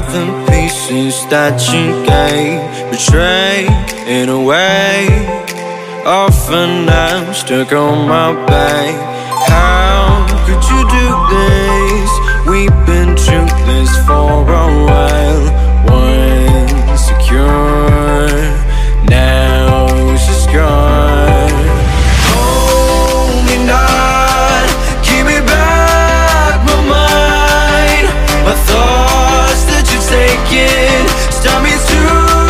the pieces that you gave, betrayed in a way. Often I'm stuck on my back. How could you do this? We've been through this for a while. Once secure, now it's just gone. Hold me not, give me back my mind. My thoughts that you've taken stop me to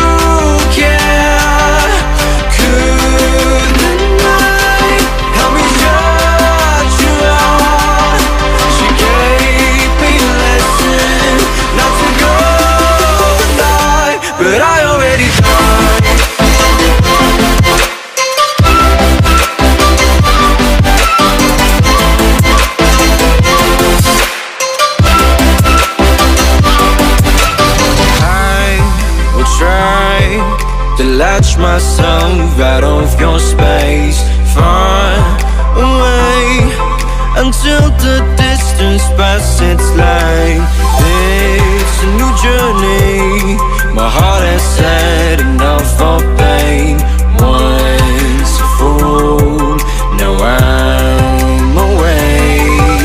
care. Could the night help me shut you out? She gave me a lesson not to go tonight, but I already died. To latch myself out of your space, far away, until the distance passes. Like it's a new journey. My heart has had enough of pain. Once a fool, now I'm away.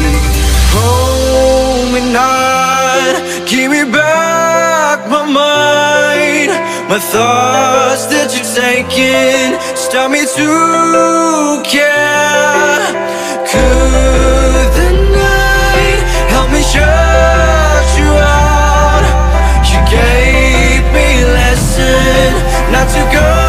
Hold me not, give me back my mind. My thoughts that you've taken stop me to care. Could the night help me shut you out? You gave me a lesson not to go